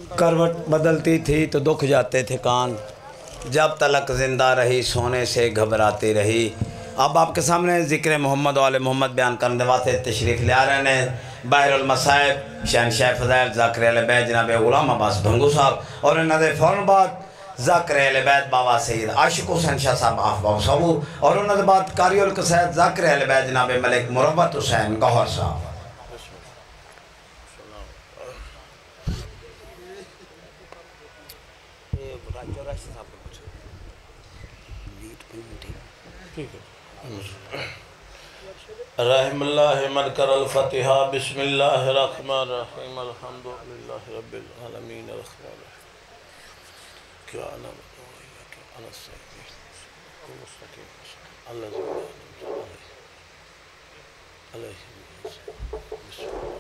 करवट बदलती थी तो दुख जाते थे कान, जब तलक ज़िंदा रही सोने से घबराती रही। अब आपके सामने ज़िक्र मोहम्मद वाले मोहम्मद बयान करने वास्ते तशरीफ़ ले आ रहे हैं बहरुल मसाइब शहनशाह फज़ैल ज़ाकिर अहले बैत जनाब ग़ुलाम अब्बास भंगू साहब, और इन्होंने फ़ौरन बाद ज़ाकिर अहले बैत बाबा सैयद आशिक हुसैन शाह साहब आफ बाबू साहब, और उन्होंने बाद कारी उल क़सायद ज़ाकिर अहले बैत जनाब मलिक मुरव्वत हुसैन गौहर साहब। रहमल्लाह मन करल फतिहा बिस्मिल्लाहिर रहमानिर रहीम अल्हम्दुलिल्लाहि रब्बिल आलमीन अर्रहमानिर रहीम क्या नाम क्या अनसई मुस्तकीम अल्लाह अलैहि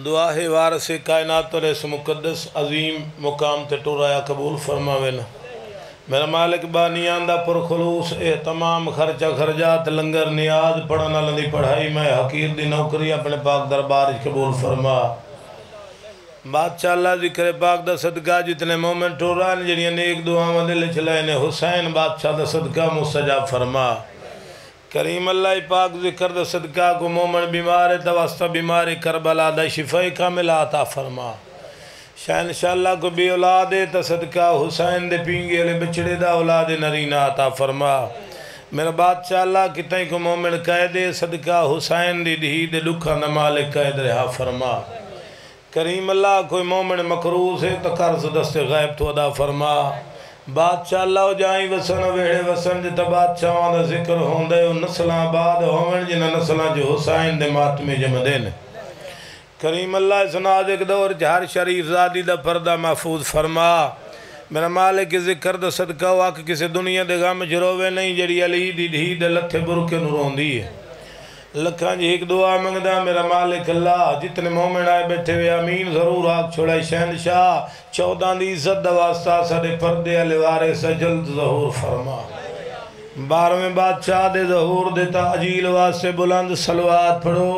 دعا ہے وارث کائنات اور اس مقدس عظیم مقام تے ٹورایا قبول فرماوے نا۔ میرا مالک بانیان دا پر خلوص تمام خرچہ خرجات لنگر نیاز پڑھنا لندی پڑھائی میں حقیر دی نوکری اپنے پاک دربار قبول فرما۔ بادشاہ اللہ ذکر پاک دا صدقہ جتنے مومن ٹوران جنہیں نیک دعا دل چلائے نے حسین بادشاہ دا صدقہ مستجاب فرما۔ کریم اللہ پاک ذکر دا صدقہ کو مومن بیمار توسط بیماری کربلا دا شفائی کامل عطا فرما۔ شہنشاہ اللہ کو بھی اولاد تا صدقہ حسین دے پینگے لے بچڑے دا اولاد نرینہ عطا فرما۔ میرا بادشاہ اللہ کتنے کو مومن قید صدقہ حسین دی دہی دے لکھا نمالک قید رہا فرما۔ کریم اللہ کوئی مومن مقروض ہے تو قرض دست غیب تو ادا فرما۔ بادشاہ اللہ جائیں وسن ویڑے وسن جتا بادشاہاں دا ذکر ہوں دے نسلاں بعد ہوں جنہ نسلاں جو حسین دے ماتمی جمع دین۔ کریم اللہ اس نازک دور ہر شریف زادی دا پردہ محفوظ فرما۔ میرا مالک ذکر دا صدقہ واقع کسی دنیا دے غم جروے نہیں جڑی علی دی دھی دے لتھے برکے نوروں دی ہے۔ لکھاں جی ایک دعا منگدہ میرا مالک اللہ جتنے مومن آئے بیٹھے ہوئے امین ضرور آگ چھوڑائی شہنشاہ 14 دی عزت دا واسطہ سارے پردے علیوارے سے جلد ظہور فرما۔ 12ویں بادشاہ دے ظہور دیتا عجیل واسطے بلند صلوات پڑھو۔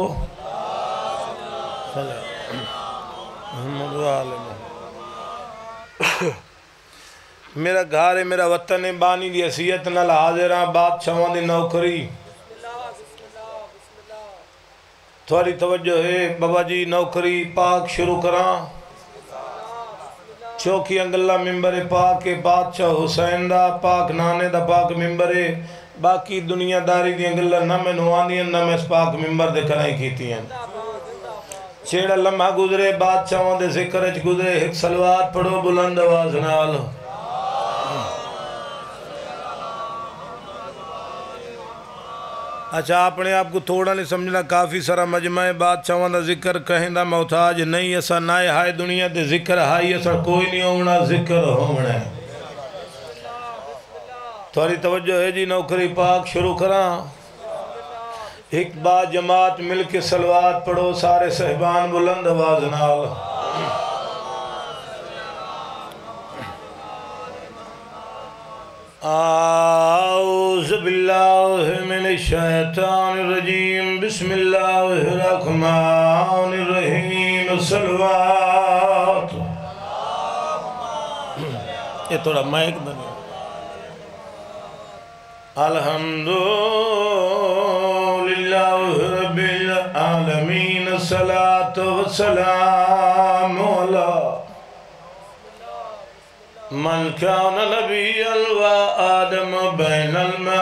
میرا گھر ہے میرا وطن ہے بانی دی حیثیت نال حاضراں بادشاہاں دی نوکری تھوڑی توجہ ہے بابا جی نوکری پاک شروع کراں چوکی انگلہ ممبر پاک کے بادشاہ حسین دا پاک نانے دا پاک ممبر باقی دنیا داری دی انگلہ نہ میں نواندی ہیں نہ میں اس پاک ممبر دے کرائی کیتی ہیں چھیڑا لمحہ گزرے بادشاہوں دے ذکرچ گزرے ایک صلوات پڑھو بلند آواز نال۔ اچھا اپنے آپ کو تھوڑا نہیں سمجھنا کافی سارا مجمع بادشاہوں دا ذکر کہیں دا محتاج نہیں ایسا نائے ہائے دنیا دے ذکر ہائی ایسا کوئی نہیں ہونا ذکر ہونا ہے۔ تھوڑی توجہ ہے جی نوکری پاک شروع کراں ایک بار جماعت مل کے صلوات پڑھو سارے صحبان بلند آواز نال۔ اعوذ باللہ من الشیطان الرجیم بسم اللہ الرحمن الرحیم صلوات۔ یہ تھوڑا مائک بنے الحمدللہ رب العالمین الصلاة والسلام علی من کان نبیا و آدم بین الماء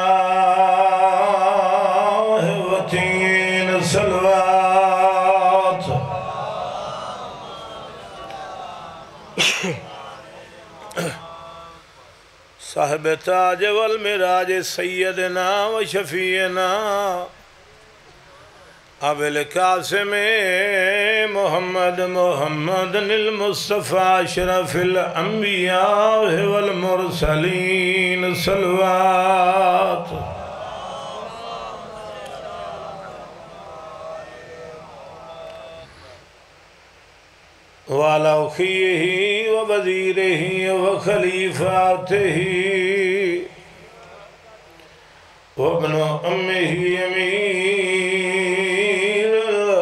و تین صلوات۔ صاحب تاج والمراج سیدنا و شفیعنا ابو القاسم محمد المصطفى اشرف الانبیاء والمرسلین صلوات۔ وعلى أخيه ووزيره وخليفاته وابن أمه أمير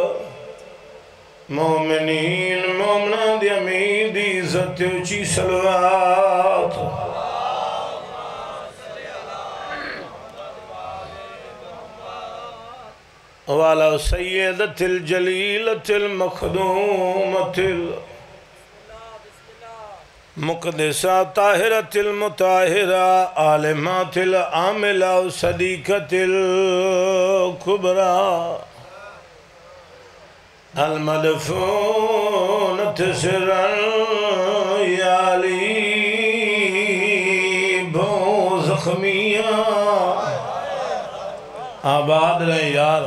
المؤمنين مومنان دي أمير دي عزت اچھی صلوات۔ وعلى سيدة الجليلة المخدومة المقدسة طاهرة المطاهرة عالمة العاملة صديقة الكبرى المدفونة سرا يا لي بو زخمية آباد رہے یار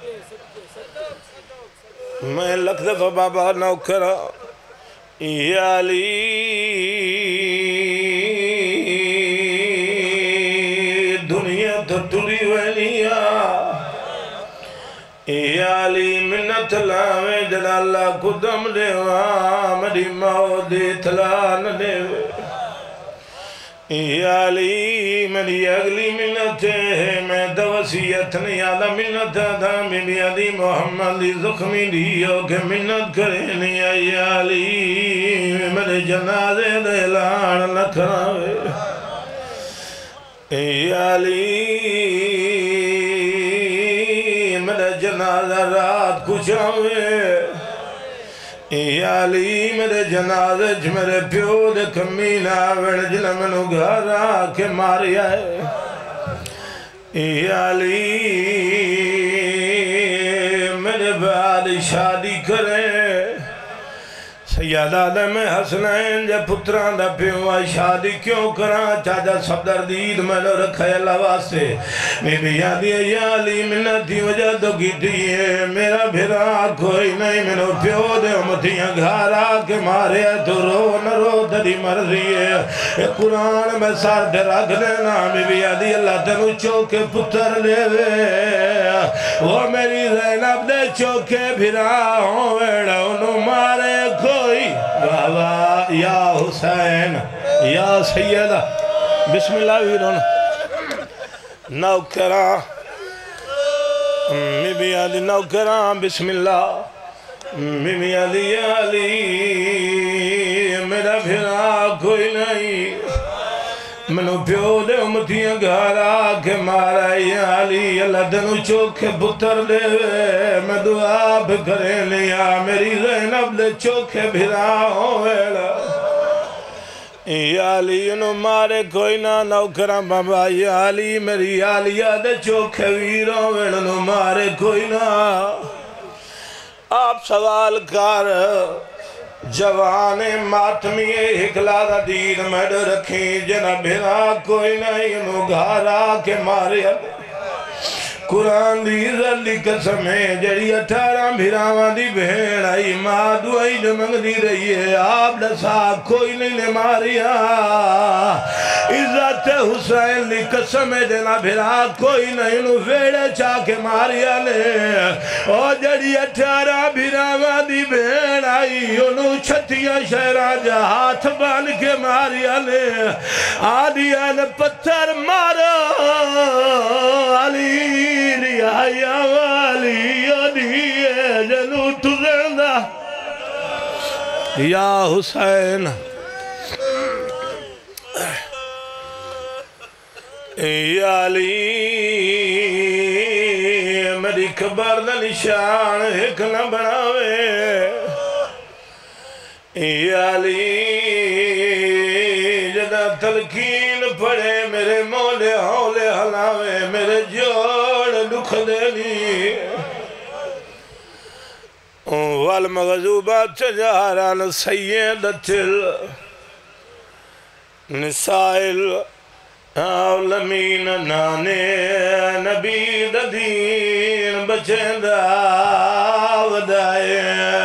میں لکھ دفعہ بابا نوکرہ یا علی دنیا تو ٹری ولیا اے علی منت لاوے جڑا اللہ قدم دے مری موت دے اطلاع نہ دے اے علی میری اگلی منت ہے میں دوسیت نہیں آدھا منت آدھا بی علی محمد دی زخمی دیو کہ منت کرے نہیں اے علی میرے جنازے دے اعلان نہ کراوے اے علی میرے جنازہ رات کچھ آوے اے علی میرے جنازے میرے پیو دے کمینہ وڑ جنہ منو گھارا کے ماریا ہے اے علی میرے بعد شادی کرے سیدہ آدم حسنین جے پتران دا پیوا شادی کیوں کرا چاچا صدر دید میں نے رکھا ہے اللہ واسطے میں بھی یادی ہے یا علی منتی وجہ تو کی دیئے میرا بھرا کوئی نہیں میں نے پیو دے امتیاں گھارا کے مارے تو رو نہ رو تری مرضی ہے قرآن میں سار دے رکھ دینا میں بھی یادی اللہ تنو چوکے پتر لے وہ میری زینب دے چوکے بھرا ہوں ویڑا انہوں مارے کوئی بابا یا حسین یا سیدہ بسم اللہ ویرون نوکران میمی علی نوکران بسم اللہ میمی علی علی میرا بھرا کوئی نہیں منو پیو دے امتیاں گھارا کے مارا یا علی اللہ دنو چوکے پتر دے میں دعا بکرے لیا میری زینب دے چوکے بھرا ہوئے یا علی انو مارے کوئی نہ نوکران بابا یا علی میری علیہ دے چوکے ویروں انو مارے کوئی نہ آپ سوال کر جوان ماتمی ہکلا دا دین میں رکھیں جنہ بھرا کوئی نہیں انہوں گھارا کے مارے قرآن دی ذلی قسمیں جڑی 18 بھراوان دی بہن آئی ماں دعائی جمنگ دی رہی ہے آپ دسا کوئی نہیں نے ماریا عزت حسین دی قسمیں جنہ بھرا کوئی نہیں انہوں ویڑے چاہ کے ماریا نے اور جڑی 18 بھراوان دی بہن آئی انہوں چھتیاں شہران جا ہاتھ بان کے ماریا نے آدھیاں پتھر مارا علی یا والی یادی جنو تزندہ یا حسین یا علی میری خبر دا نشان ایک نہ بناوے یا علی جدہ تلقین پڑے میرے مولے ہولے ہلاوے میرے جوڑ دکھ دینی والمغزوبات چجاران سیدت النسائل عالمین نانے نبی دین بچندہ ودائے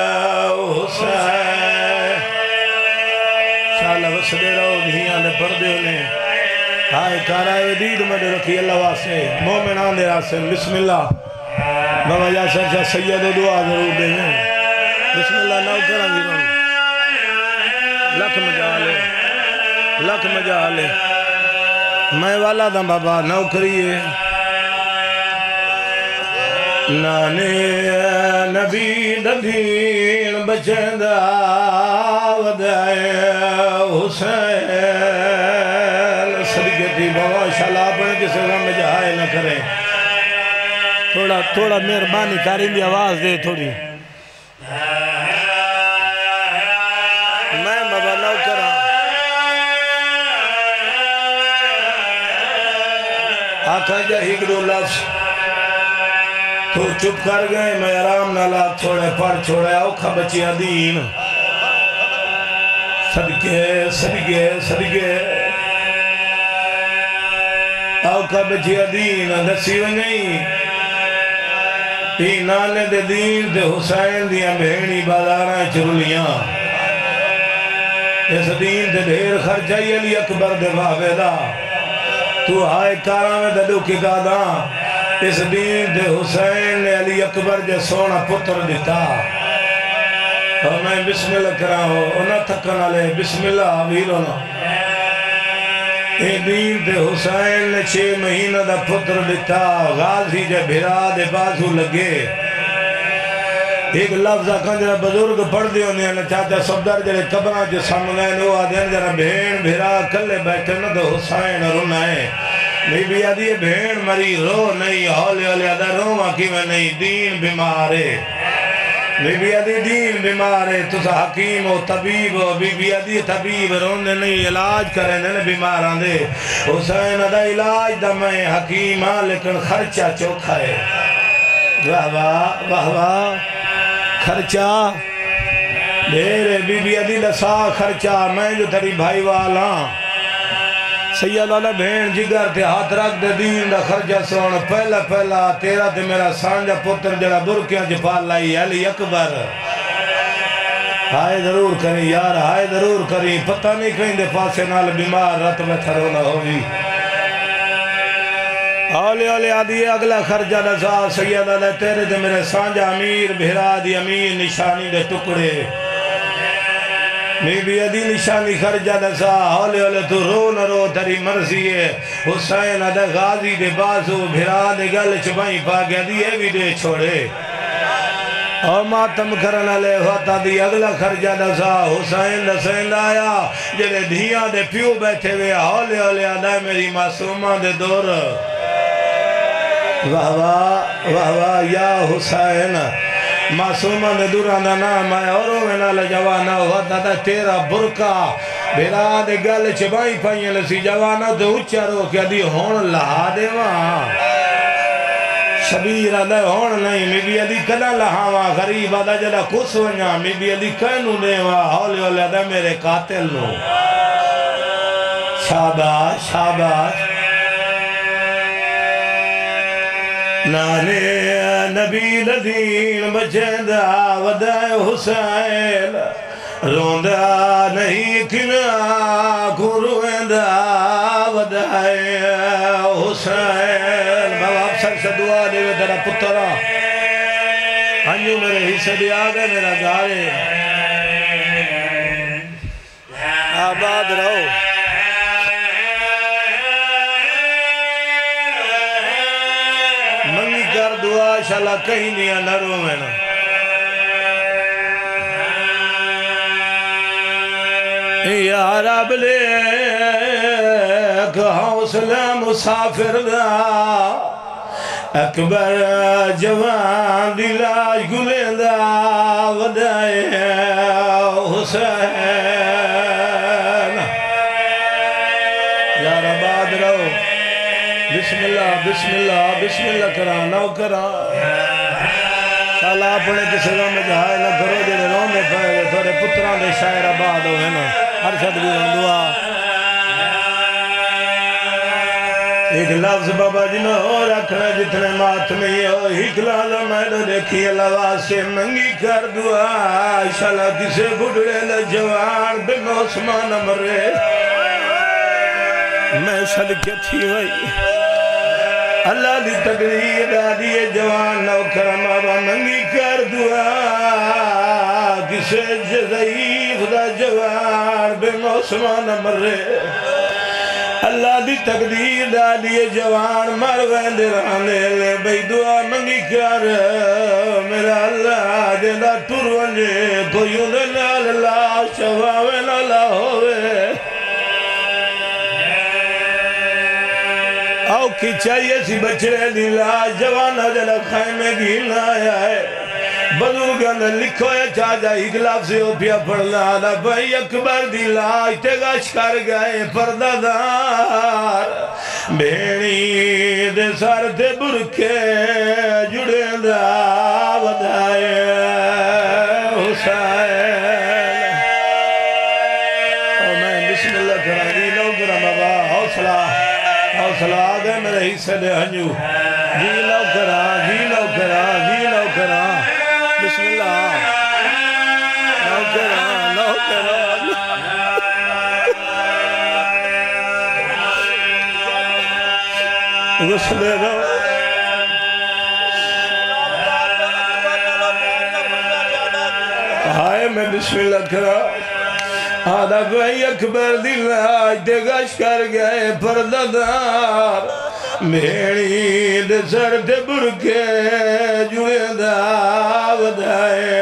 حسین شاءاللہ وسدے رہو دھیاں نے پردے انہیں آئے کارائے دید میں رکھی اللہ واسے مومنان دے راسن بسم اللہ بابا جا سرچہ سید و دعا ضرور دیں بسم اللہ نو کریں گی لکھ مجالے لکھ مجالے میں والا دا بابا نو کریے نانے نبی دین بچندہ ودائے حسین صدقتی بابا شاءاللہ اپنے کسی غم جہائے نہ کریں تھوڑا مہربانی کاری بھی آواز دے تھوڑی میں بابا نو کرا آتھا جا ہگرو لفظ تو چپ کر گئے میں آرام نالا چھوڑے پڑھ چھوڑے اوکھا بچیاں دین صدقے صدقے صدقے اوکھا بچیاں دین دسی ونگئی نانے دے دین دے حسین دیاں بہنی بازاراں چرلیاں اس دین دے ڈھیر خرچائی علی اکبر دے بابے دا تو ہائے کاراں میں دلو کی داداں اس دین دے حسین نے علی اکبر جے سونا پتر دیتا اور میں بسم اللہ کرا ہوں انہاں تھکن والے بسم اللہ ویرونا اے دین دے حسین نے 6 مہینہ دا پتر دیتا غازی جے بھرا دے بازو لگے ایک لفظہ کنجرہ بزرگ پڑھ دیو نے چاچا صفدر جڑے قبران جو سامنے نو آدھین جرہ بھین بھرا کلے بیٹھے نہ تو حسین رونائے بی بی آدھی بھین مری رو نہیں ہولے ہولے آدھا رو ماکی میں نہیں دین بیمارے بی بی آدھی دین بیمارے تسا حکیم ہو طبیب ہو بی بی آدھی طبیب روندے نہیں علاج کریں دے بیماران دے حسین آدھا علاج دا میں حکیم ہاں لیکن خرچہ چوکھا ہے واہ واہ واہ واہ خرچہ میرے بی بی عدی لسا خرچہ میں جو تری بھائی والا سید والا بھین جگر تے ہاتھ رکھ دے دین دا خرچہ سون پہلا تیرا تے میرا سانجا پتر جڑا برکیاں جپال لائی علی اکبر ہائے ضرور کریں یار ہائے ضرور کریں پتہ نہیں کہیں دے پاسے نال بیمار رت میں تھرونا ہوگی آلے آلے آدھی اگلا خرچہ دسا سید علیہ تیرے دے میرے سانجا امیر بھیرا دی امیر نشانی دے ٹکڑے بی بی عدی نشانی خرچہ دسا آلے آلے تو رو نہ رو تری مرضی ہے حسین عدہ غازی دے بازو بھیرا دے گل چبائیں پا گیا دی اے بھی دے چھوڑے اور ماتم کرنا لے ہوتا دی اگلا خرچہ دسا حسین دسین آیا جلے دھیاں دے پیو بیٹھے ہوئے آلے آلے آدھا میری معصومہ دے دور واہ واہ واہ یا حسین معصومہ نے دورانا نام آیا اوروں میں نال جوانا ہوا دادا تیرا برکا بھیرا دے گل چبائیں پائیں لسی جوانا دے اچھا رو کیا دی ہون لہا دے وہاں شبیر آدھے ہون نہیں می بی عدی کلا لہا وہاں غریب آدھا جدا کس ونیا می بی عدی کینو دے وہاں ہولے ہولے آدھے میرے قاتل نو شاباش شاباش نانے نبی لدین بچیندہ ودائے حسین روندہ نہیں کنا کرویندہ ودائے حسین بابا آپ سر سے دعا دے وے تیرا پترہ ہنجو میرے حصے بھی آگے میرا گارے آباد رہو منگی کر دعا شالا کہیں دیا نرو میں نا یا رب لے حوصلہ مسافر دا اکبر جوان دلاج گلیں دا ودائے حسین یا رب آد رہو بسم اللہ کرا نو کرا شالا اپنے کسی غم میں جہائے نہ کرو جنہیں رونے پڑے تھوڑے پتران دے شاعر آباد ہو ہے نا ہر شد بھی دعا ایک لفظ بابا جی میں ہو رکھنا جتنے مات میں یہ ہو ہکلا دا میں نے دیکھی اللہ سے منگی کر دعا شالا کسے بڑھڑے دا جوان بے موسمان مرے میں صدقے تھی ہوئی اللہ دی تقریر آدھی جوان نو کرم آبا منگی کر دعا کسے ضعیف دا جوان بے موسمان مرے اللہ دی تقدیر آدھی جوان مروین درانے لے بھئی دعا منگی کر میرا اللہ جیدہ ٹرونجے کوئی انہیں اللہ شفاوین اللہ ہوئے آؤ کی چاہیے سی بچڑے دیلا جوانا جلہ خیمے گھیلنا آیا ہے بزرگاں نے لکھو ہے چاہجا اگلاف سے ہو پیا پڑھنا آدھا بھائی اکبر دیلا اتگاش کر گئے پردہ دار بھیڑی دے سار دے برکے جڑے دا ودائے حسین اور میں بسم اللہ کرا دی لو کرا بابا حوصلہ آگے میرے حصے دے ہنجو جی لو کرا بسم اللہ لو کرا غسلے دو میں بسم اللہ کرا آدھا بھائی اکبر دل آج دے گش کر گئے پرددار بھیڑی دے سر دے برکے جڑے دا ودائے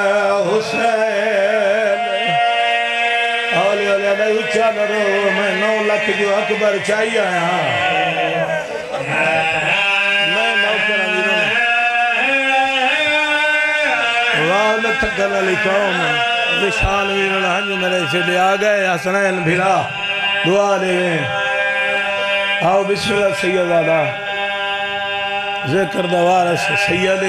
حسین اولی اولی اولی اچھا کرو میں 9 لاکھ جو اکبر چاہیے میں نوکر امیروں واؤ تھکل علی قوم رشان ویرن ہنج میرے سے لے آگئے حسنین بھلا دعا دے آؤ بسم اللہ سید آدھا ذکر دوارس سید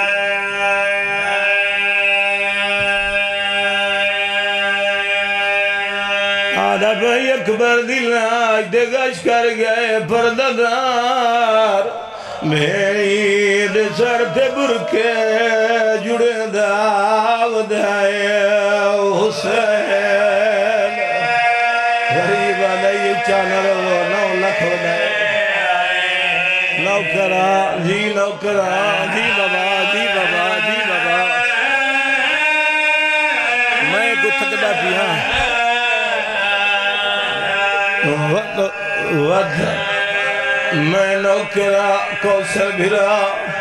آدھا بھائی اکبر دل آج دے گش کر گئے پرددار میری دے سر تے برکے جڑے داود ہے حسین غریب آدھائی چانا رو 9 لاکھ ودائے نوکرہ جی نوکرہ جی بابا جی بابا جی بابا میں کو تھکڑا پیا ود میں نوکرہ کوثر بھرا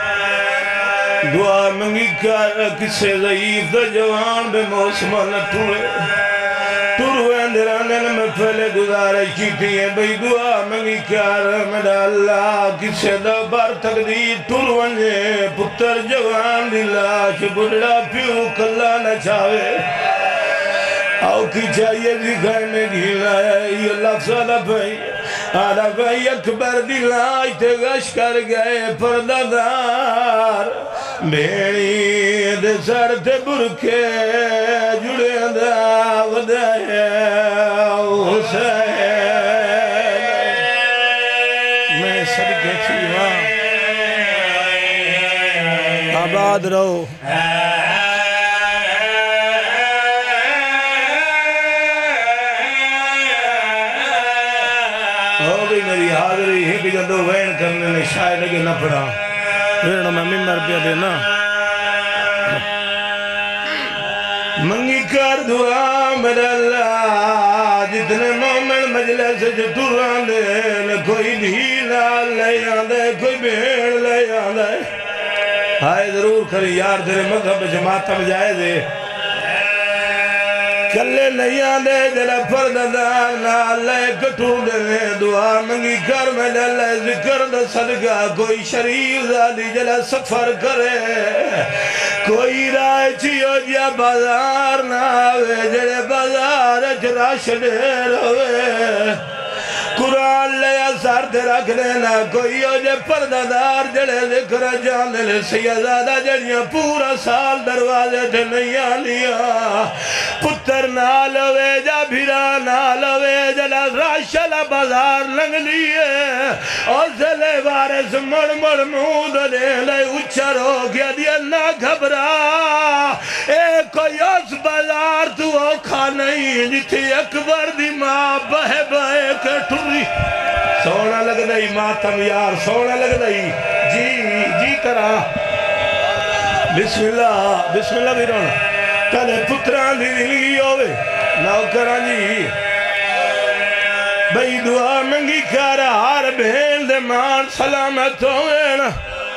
دعا منگی کر کسے ضعیف دا جوان بے موسمہ نہ ٹوروے اندرانن میں پہلے گزارش کی تھی بھئی دعا منگی کر میرا اللہ کسے دا بار تقدیر ٹوروے پتر جوان دلاش بڑھا پیو کلا نہ چاہے آؤ کی چاہیے ذکر میں گھیلا ہے یہ لفظ آدھا بھائی آدھا بھائی اکبر دلائی تے گش کر گئے پرددار بھیڑی دے سر تے برکے جڑے داود ہے حسین میں صدقے تھی وہاں آباد رہو میری حاضری ہے کہ جدو وین کرنے نے شاید لگے نہ پڑا وین میں ممبر پہ دینا منگی کر دعا میرا اللہ جتنے مومن مجلس جو ٹوران دے کوئی ڈھیلا لے آندے کوئی بھیڑ لے آندے ہائے ضرور کری یار تیرے مذہب جماعت میں جائے دے کلے نہیں آندے جلے پرددار نالے کٹھوں دے دعا منگی کر میں جلے ذکر دا صدقہ کوئی شریف زادی جلے سفر کرے کوئی رائے چیو جیا بازار نہ آوے جلے بازار اچراش دیر ہوئے قرآن لے اثار تے رکھ دینا کوئی ہو جے پرددار جڑے ذکر جان دے سیدادہ جڑیاں پورا سال دروازے تے نہیں آلیا پتر نالوے جا بھیرا نالوے جلا راشلہ بازار لنگ لیے اور زلے وارس مڑ مڑ مود دے لے اچھر ہو گیا دیا نہ گھبرا اے کوئی اس بازار تو اوکھا نہیں جتھی اکبر دی ماں بہے بہے کٹھو سونا لگ دائی ماتم یار سونا لگ دائی جی کرا بسم اللہ بیرون کدے پتران دی دلگی ہوئے نوکران جی بھئی دعا منگی کارا ہار بھین دے مان سلامت ہوئے نا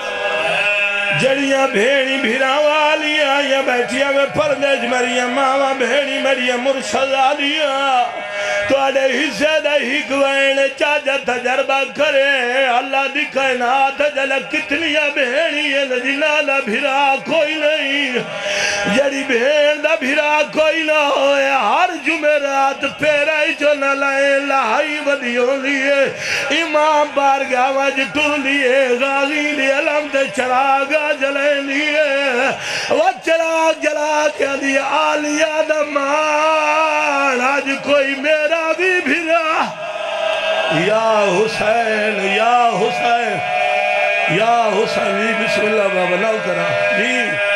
جڑیاں بھیڑی بھیرا والیاں یا بیٹھیاں میں پردیش مریم ماما بھیڑی مریم مرشد آلیاں تو آدھے حصے دے ہی گوائنے چاجہ تجربہ کرے اللہ دی کائنات جلہ کتنیاں بھیڑی ہے جنانا بھیرا کوئی نہیں جڑی بھیڑ دا بھیرا کوئی نہ ہوئے ہر جمعرات پیرائی جو نہ لائے لائی ودیوں لیے امام بارگاہ وج ٹر لیے غازی لیے علم تے چراغا جلے لیے وہ چراغ جلا کے دی آلیہ دمان آج کوئی میرا بھی بھیرا یا حسین یا حسین یا حسین جی بسم اللہ بابا نو کرا جی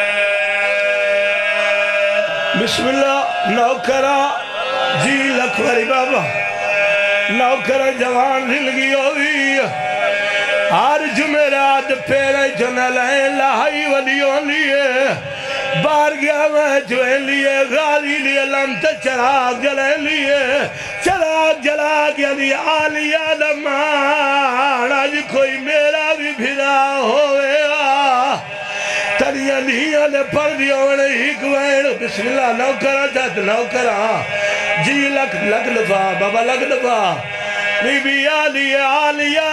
بسم اللہ نو کرا جی لکھوری بابا نو کرا جوان زندگی ہوئی ہر جمعرات پیرے جنہ لائیں لائی ودیوں لیے بار گیا میں جوئے لیے غازی لیے لمت چراغ جلے لیے چراغ جلا گیا دی آلیہ دمان آج کوئی میرا بھی بھرا ہوئے تریاں دیاں دے پر دیونے ہی کوئین بسم اللہ نو کرا جات نو کرا جی لکھ لفا بابا لکھ لفا بی بی آلیہ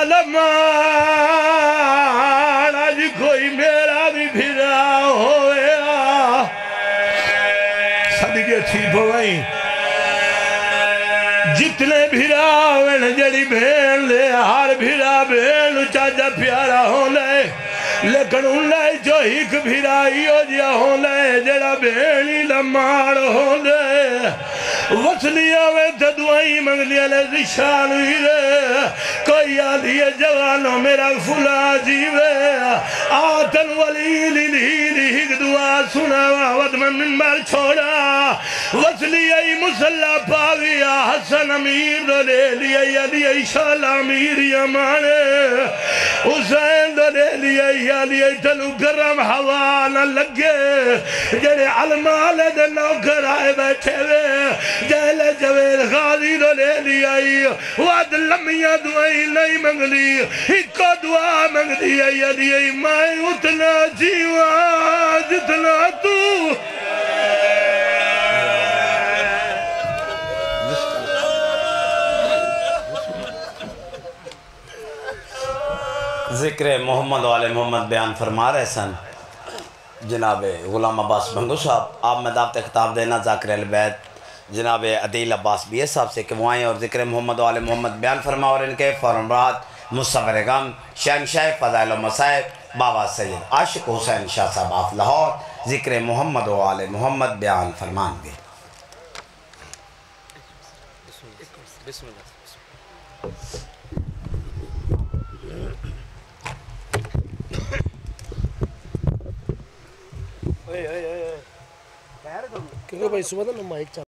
لمان آج کوئی میرا بھی بھرا ہوئے صدقے تھی بھوائیں جتنے بھرا ہوئے جڑی بھین لے ہر بھرا بھین چاچا پیارا ہونے لیکن انہیں جو ایک بھرائی ہو جیا ہونے جڑا بھینی لمار ہونے وصلیہ میں تدوائی منگلیہ لے زشان ہوئی رے کوئی آدھی جوانوں میرا فلا جیوے آتن ولی لیلی دعا سنا وعد من بار چھوڑا وصلیہ مسلح پاویا حسن امیر دو لے لیا یادی شال امیر یمانے حسین دو لے لیا لیا تلو گرم ہوا نہ لگے جڑے علمال دے نوکر آئے بیٹھے وے جہلے جویر غازی دو لے لیا وعد لمیاں دعائی نہیں منگلی ایک دعا منگ دیا یادی میں اتنا جیوان جتنا تو ذکر محمد والے محمد بیان فرما رہے سن جناب غلام عباس بھنگو صاحب. آپ میں دعوت خطاب دینا ذاکر البیت جناب عدیل عباس بیہ صاحب سے کہ وہ آئیں اور ذکر محمد والے محمد بیان فرما اور ان کے فرمبرات مصور غم شہنشاہ فضائل و مصائب بابا سید عاشق حسین شاہ صاحب آف لاہور ذکر محمد والے محمد بیان فرمان گے. بسم اللہ. کیونکہ بھائی صبح نا مائک چاہتا